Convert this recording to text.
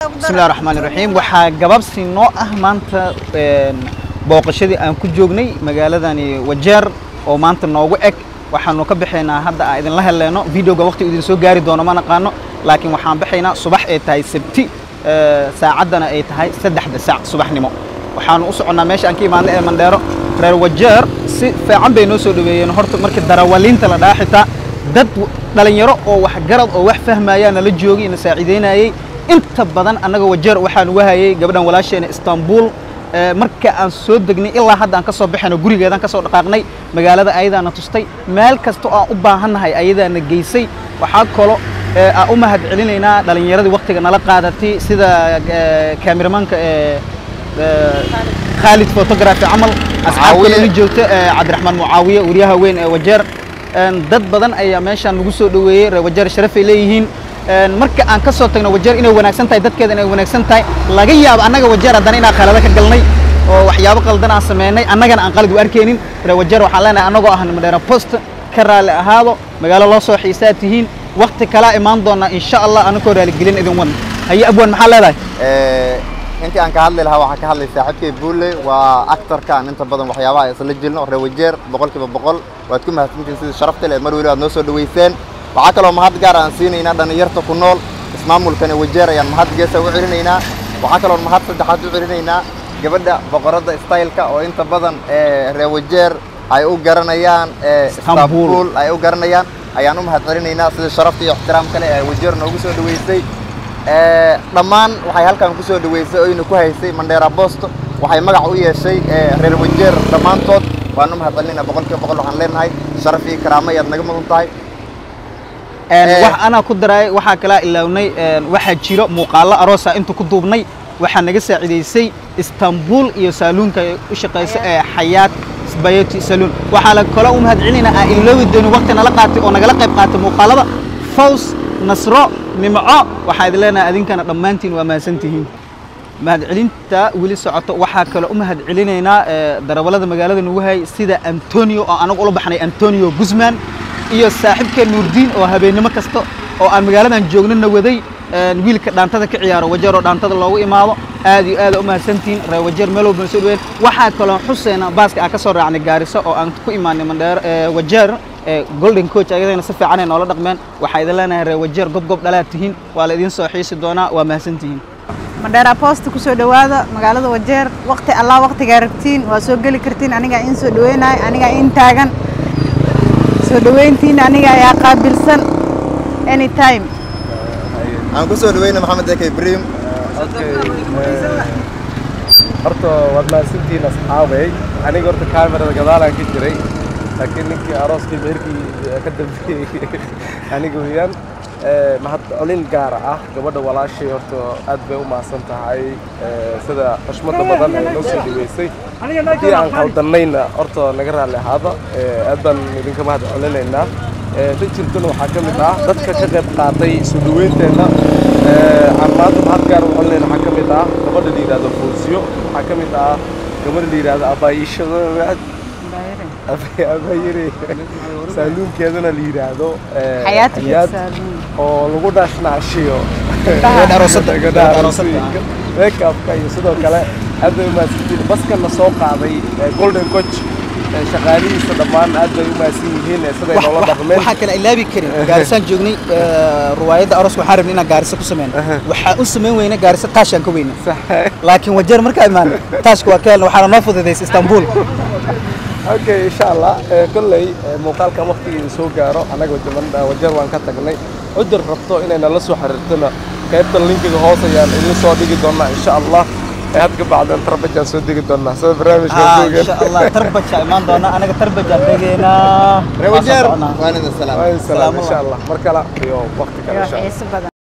بسم الله الرحمن الرحيم waxaa gababsi noo ah maanta booqashadii aan ku joognay magaaladani Wajeer oo maanta noogu eg waxaanu ka bixinaa hadda aan idin la heleyno videoga waqti idin soo gaari doono ma naqaano laakiin waxaan bixinaa subax ay tahay sabti saacadana ay tahay 3 saac subaxnimo waxaanu u soconaa meesha aan ka imaanay ee Mandheero reer Wajeer si fiican bay noo soo dhaweeyeen horta markii darawaliinta la dhaaxitaa dad dhalinyaro oo wax garad oo wax fahmayaan la joogay in saaciideynayay inta badan anaga Wajeer waxaan wahayay gabadhan walaasheena Istanbul marka aan soo degnay ilaa hadda aan ka soo bixino gurigeedan ka soo dhaqaaqnay magaalada ayadana tustay meel kasta oo aan u baahanahay ayadana geysay waxa kale aan u mahad celinaynaa dhalinyaradii waqtiga nala qaadatay sida cameramanka Khalid photography amal asxaabta la joogta Cabdiraxmaan Mucaawiye wariyaha weyn ee Wajeer dad badan ayaa meeshan ugu soo dhaweeyay reer Wajeer sharaf ay leeyihiin marka aan ka soo tagno Wajeer inay wanaagsan tahay dadkeeda inay wanaagsan tahay laga yaabo anaga Wajeer haddana inaan qalad ka galnay oo waxyaabo qaldan aan sameynay annagana aan qalad u arkeenin reer Wajeer waxaan leenahay anagoo ah Mandheero Post ka raali ahaado magaalo loo soo xiisaatihiin waqti kala imaan doona insha Allah anagoo raali gelin idin wan haye abwan maxaa leedahay intii aan ka hadli lahaa waxaan ka hadlay saaxiibkay Buule waa actor-ka aan inta badan waxyaabaha isla jilno reer Wajeer boqolkiiba boqol waad ku mahadsantihiin sida sharafta leh mar waliba aad noo soo dhaweyseen waxa kale oo mahad gaar aan siinayna dhalinyarta ku nool ismaamulkan Wajeer ayaan mahad geesa u celinaynaa waxa kale oo mahad saddexaad u celinaynaa gabadha boqorada style-ka oo inta badan reer Wajeer ay u garanayaan Istanbul ay u garanayaan ayaan u mahad celinaynaa sida sharafta iyo ixtiraamka leh ee Wajeer noogu soo dhaweysay dhammaan waxay halkan ku soo dhaweysay oo inuu ku haysay Mandheero Post waxay magac u yeeshay reer Wajeer dhamaantood waan u mahad celinaynaa boqolkiiba boqol waxaan leenahay sharaf iyo karaamo ayaad naga mudan tahay wax ana ku daray waxa kala ilaawnay waxa jiro muuqaalo aroos ah inta ku duubnay waxa naga saacideysay Istanbul iyo saloonka u shaqeysa ee Hayat Bayati Saloon waxa la kala u mahad celinaynaa ilaawi doon waqtina la qaatay oo nagala qayb qaatay muuqaalada Faws Nasro Nimco waxa idin leenahay adinkana dhamaantiin waa maasantihiin mahad celinta wili socoto waxa kale u mahad celinaynaa darawalada magaalada nagu hay sida Antonio oo anagu u baxnay Antonio Guzman iyo saaxiibka Nuurdiin oo habeenimo kasta oo aan magaaladan joognana waday wiilka dhaantada ka ciyaaro Wajeer oo dhaantada loogu imaado aad iyo aad u mahadsantiin reer Wajeer meel walba soo dhaweyn waxa kale Xuseena baaska aan ka soo raacnay Gaariso oo aan ku imaanay Mandheero Wajeer Golden Coach ayadana si fiican ay noola dhaqmeen waxa idin leenahay reer Wajeer gob dhalaatihiin waa la idin soo xiisi doonaa waa mahadsantiin Mandheero Post ku soo dhawaada magaalada Wajeer waqti Allah waqtiga rabtiin waa soo gali kartiin aniga in soo dhaweynay aniga in taagan soo dhaweyntiin aniga ayaa qaabilsan anytime aan ku soo dhaweynay Maxamed Eke Ibrahim horta waad maasantiin asxaabay aniga horta kaamirada gadaalaan ka jiray laakiin ninkii arooskii beerkii ka dambeeyay aniga weeyaan mahad celin gaar ah gabadha walaashay horta aad bay u maasan tahay sida xushmada badan ee noo soo dhaweysay hadii aan qaldanayna horta naga raali ahaada aad baan idinka mahad celinaynaa dadkana waxaa ka mid ah dadka ka qayb qaatay soo dhaweynteena aan maanta mahad gaar u celinayna waxaa ka mid ah gabadha la yiraahdo Fuusiyo waxaa ka mid ah gabadha la yiraahdo Abaayishada Abayire saloon keedana la yiraahdo Hayat Saloon oo lagu dhashnaashiyo aroosada makeup-ka iyo sidoo kale aad bay u mahadsantiin baska la soo qaaday Golden Coach shaqaalihiisa dhammaan aad bay u mahadsan yihiin siday loola dhaqmeen waxa kale ilaabi karin Gaarisan joognay riwaayada aroos waxaan rabnay inaan Gaarisa ku sameeyno waxa u sameyn weyna Gaarisa taashan ka weyna laakiin Wajeer marka imaan taashku waa kale waxa noo fududeysay Istanbul okay insha Allah kullay muuqaalka waqtigiisa soo gaaro anaga Wajeer waan ka tagnay udur rabto inay nala soo xiriirtana qaybta linkiga hoos ayaan idin soo dhigi doonaa insha Allah hadda bacdan tarbaja soo dhigi doonaa soo barnaamijka jooga insha Allah tarbaja imaan doona anaga tarbaja degeena reer Wajeer waan idin salaam insha Allah markala iyo waqti kale insha Allah